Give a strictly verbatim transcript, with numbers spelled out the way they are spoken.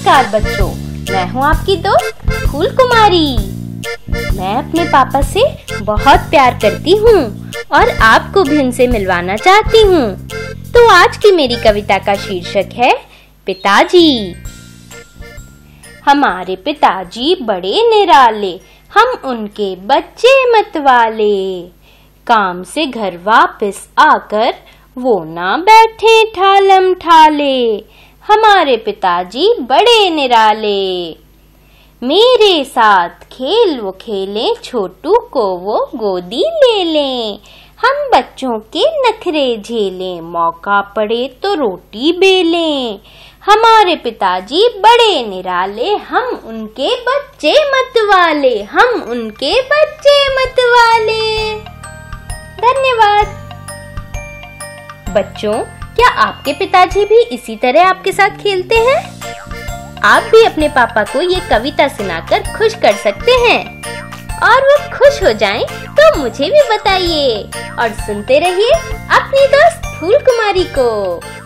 नमस्कार बच्चों, मैं हूँ आपकी दोस्त फूल कुमारी। मैं अपने पापा से बहुत प्यार करती हूँ और आपको भी उनसे मिलवाना चाहती हूँ। तो आज की मेरी कविता का शीर्षक है पिताजी। हमारे पिताजी बड़े निराले, हम उनके बच्चे मतवाले। काम से घर वापस आकर वो ना बैठे ठालम ठाले। हमारे पिताजी बड़े निराले। मेरे साथ खेल वो खेलें, छोटू को वो गोदी ले लें। हम बच्चों के नखरे झेलें, मौका पड़े तो रोटी बेलें। हमारे पिताजी बड़े निराले, हम उनके बच्चे मतवाले। हम उनके बच्चे मतवाले। धन्यवाद। बच्चों, क्या आपके पिताजी भी इसी तरह आपके साथ खेलते हैं? आप भी अपने पापा को ये कविता सुनाकर खुश कर सकते हैं और वो खुश हो जाएं तो मुझे भी बताइए और सुनते रहिए अपनी दोस्त फूल कुमारी को।